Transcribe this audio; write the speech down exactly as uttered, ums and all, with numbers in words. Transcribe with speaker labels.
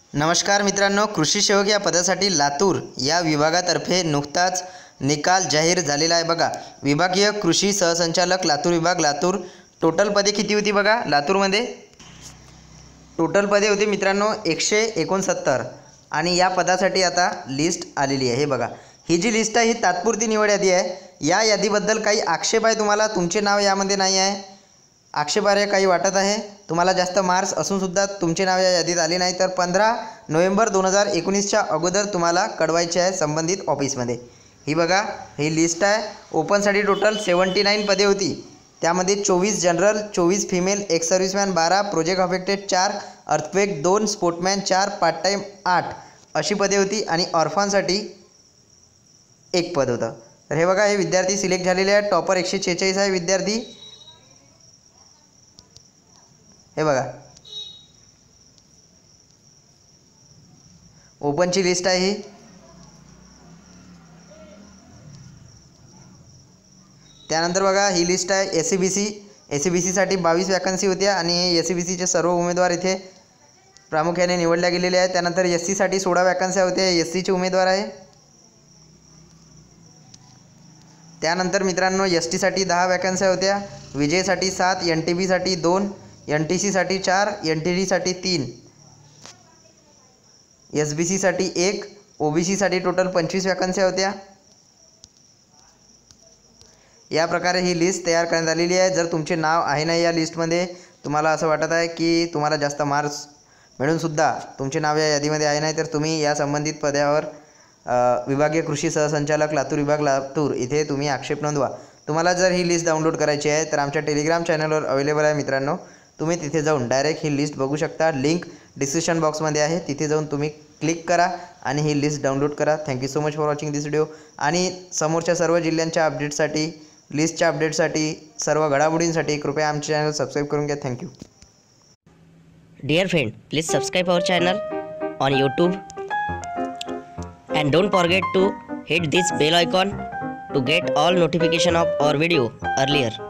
Speaker 1: नमस्कार मित्रांनो, कृषी सेवक या पदासाठी लातूर या विभागातर्फे नुकताच निकाल जाहीर झालेला आहे। बघा, विभागीय कृषी सहसंचालक लातूर विभाग लातूर। टोटल पदे किती होती बघा लातूरमध्ये? टोटल पदे होती मित्रांनो एकशे एकोणसत्तर आणि या पदासाठी आता लिस्ट आलेली आहे। हे बघा, ही जी लिस्ट आहे ही तात्पुरती निवड यादी आहे। या यादीबद्दल काही आक्षेप आहे तुम्हाला? तुमचे नाव यामध्ये नाही आहे, आक्षेपार्ह काही वाटत आहे तुम्हाला? जास्त मार्क्स असूनसुद्धा तुमचे नाव या यादीत आले नाही तर पंधरा नोव्हेंबर दोन हजार एकोणीसच्या अगोदर तुम्हाला कळवायचे आहे संबंधित ऑफिसमध्ये। ही बघा, ही लिस्ट आहे। ओपनसाठी टोटल सेवन्टी नाईन पदे होती, त्यामध्ये चोवीस जनरल, चोवीस फिमेल, एक सर्व्हिसमॅन बारा, प्रोजेक्ट अफेक्टेड चार, अर्थक्वेक दोन, स्पोर्टमॅन चार, पार्ट टाईम आठ अशी पदे होती आणि ऑर्फानसाठी एक पद होतं। तर हे बघा, हे विद्यार्थी सिलेक्ट झालेले आहेत। टॉपर एकशे छेचाळीस आहे विद्यार्थी। हे बघा, ओपनची लिस्ट आहे ही। त्यानंतर बघा, ही लिस्ट आहे S C B C. S C B सीसाठी बावीस वॅकन्सी होत्या आणि एस सी बी सीचे सर्व उमेदवार इथे प्रामुख्याने निवडल्या गेलेले आहेत। त्यानंतर एस सीसाठी सोळा वॅकन्सी होत्या, एस सीचे उमेदवार आहे। त्यानंतर मित्रांनो एस टीसाठी दहा वॅकन्सी होत्या, विजयसाठी सात, एन टी बीसाठी दोन, एन टी सीसाठी चार, एन टी डीसाठी तीन, एस बी सीसाठी एक, ओ बी सीसाठी टोटल पंचवीस वॅकन्सी होत्या। या प्रकारे ही लिस्ट तयार करण्यात आलेली आहे। जर तुमचे नाव आहे ना या लिस्टमध्ये, तुम्हाला असं वाटत आहे की तुम्हाला जास्त मार्क्स मिळूनसुद्धा तुमचे नाव या यादीमध्ये आहे नाही, तर तुम्ही या संबंधित पदावर विभागीय कृषी सहसंचालक लातूर विभाग लातूर इथे तुम्ही आक्षेप नोंदवा। तुम्हाला जर ही लिस्ट डाउनलोड करायची आहे तर आमच्या टेलिग्राम चॅनलवर अवेलेबल आहे मित्रांनो, तुम्ही तिथे जाऊन डायरेक्ट ही लिस्ट बघू शकता। लिंक डिस्क्रिप्शन बॉक्समध्ये आहे, तिथे जाऊन तुम्ही क्लिक करा आणि ही लिस्ट डाउनलोड करा। Thank you so much for watching this video. आणि समोरच्या सर्व जिल्ह्यांच्या अपडेटसाठी, लिस्टच्या अपडेटसाठी, सर्व घडामोडींसाठी कृपया आमचे चॅनल सबस्क्राईब करून घ्या। Thank you.
Speaker 2: Dear friend, please subscribe our channel on YouTube and don't forget to hit this bell icon to get all notification of our video earlier.